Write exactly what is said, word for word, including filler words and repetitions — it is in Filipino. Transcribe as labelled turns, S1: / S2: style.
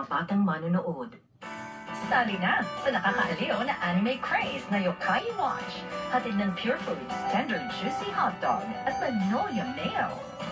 S1: mga batang manonood.
S2: Sali na sa nakakaaliw na anime craze na Yokai Watch. Hatid ng Pure Foods, tender juicy hotdog at Magnolia Mayo.